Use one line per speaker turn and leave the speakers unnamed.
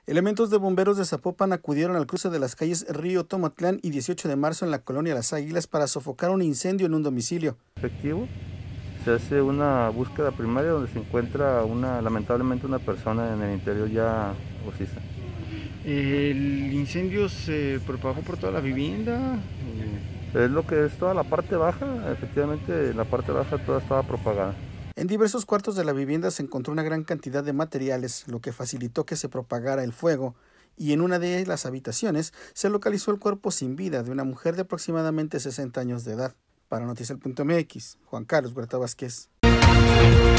Elementos de bomberos de Zapopan acudieron al cruce de las calles Río Tomatlán y 18 de marzo en la colonia Las Águilas para sofocar un incendio en un domicilio.
Efectivo, se hace una búsqueda primaria donde se encuentra lamentablemente una persona en el interior ya ocisa.
¿El incendio se propagó por toda la vivienda?
Es lo que es toda la parte baja, efectivamente la parte baja toda estaba propagada.
En diversos cuartos de la vivienda se encontró una gran cantidad de materiales, lo que facilitó que se propagara el fuego, y en una de las habitaciones se localizó el cuerpo sin vida de una mujer de aproximadamente 60 años de edad. Para Noticiel.mx, Juan Carlos Huerta Vázquez.